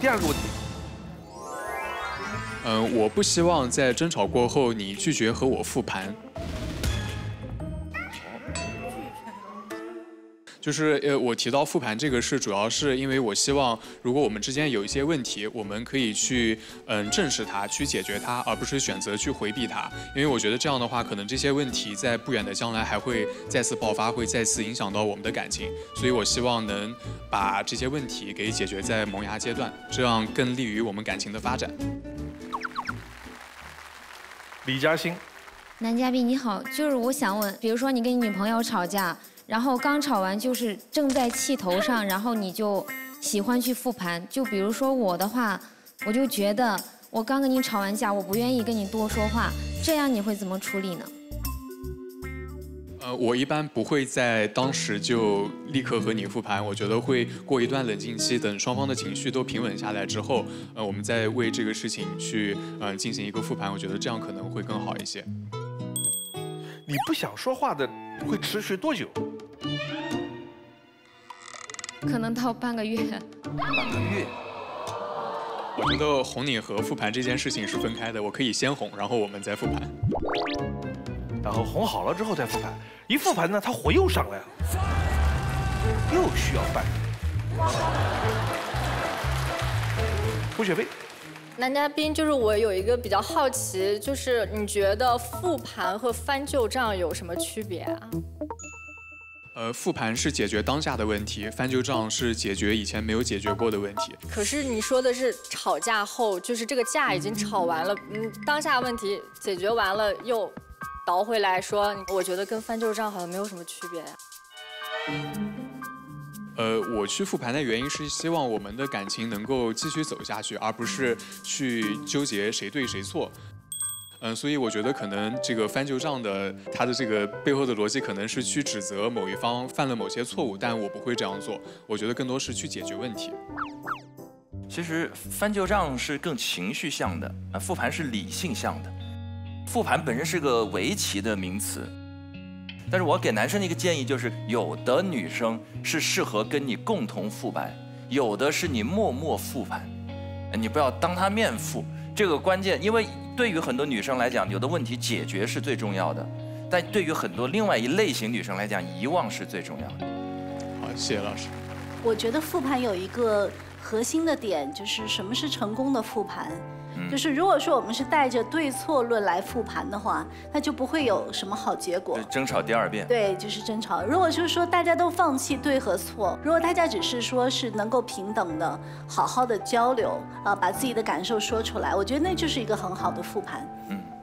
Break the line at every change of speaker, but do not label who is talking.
第二个问题。
我不希望在争吵过后你拒绝和我复盘。就是我提到复盘这个事，主要是因为我希望，如果我们之间有一些问题，我们可以去正视它，去解决它，而不是选择去回避它。因为我觉得这样的话，可能这些问题在不远的将来还会再次爆发，会再次影响到我们的感情。所以我希望能把这些问题给解决在萌芽阶段，这样更利于我们感情的发展。
李嘉欣，
男嘉宾你好，就是我想问，比如说你跟你女朋友吵架。然后刚吵完就是正在气头上，然后你就喜欢去复盘。就比如说我的话，我就觉得我刚跟你吵完架，我不愿意跟你多说话，这样你会怎么处理呢？
我一般不会在当时就立刻和你复盘，我觉得会过一段冷静期，等双方的情绪都平稳下来之后，我们再为这个事情去进行一个复盘，我觉得这样可能会更好一些。
你不想说话的会持续多久？
可能到半个月。
半个月。
我觉得哄你和复盘这件事情是分开的，我可以先哄，然后我们再复盘。
然后哄好了之后再复盘，一复盘呢，他火又上来了，又需要半个月。胡雪飞。
男嘉宾，就是我有一个比较好奇，就是你觉得复盘和翻旧账有什么区别啊？
复盘是解决当下的问题，翻旧账是解决以前没有解决过的问题。
可是你说的是吵架后，就是这个架已经吵完了，当下问题解决完了，又倒回来说，我觉得跟翻旧账好像没有什么区别呀。
我去复盘的原因是希望我们的感情能够继续走下去，而不是去纠结谁对谁错。所以我觉得可能这个翻旧账的它的这个背后的逻辑可能是去指责某一方犯了某些错误，但我不会这样做。我觉得更多是去解决问题。
其实翻旧账是更情绪向的，复盘是理性向的。复盘本身是个围棋的名词。但是我给男生的一个建议就是，有的女生是适合跟你共同复盘，有的是你默默复盘，你不要当她面复。这个关键，因为对于很多女生来讲，有的问题解决是最重要的，但对于很多另外一类型女生来讲，遗忘是最重要的。
好，谢谢老师。
我觉得复盘有一个核心的点，就是什么是成功的复盘。就是如果说我们是带着对错论来复盘的话，那就不会有什么好结果。
争吵第二遍。
对，就是争吵。如果就是说大家都放弃对和错，如果大家只是说是能够平等的、好好的交流啊，把自己的感受说出来，我觉得那就是一个很好的复盘。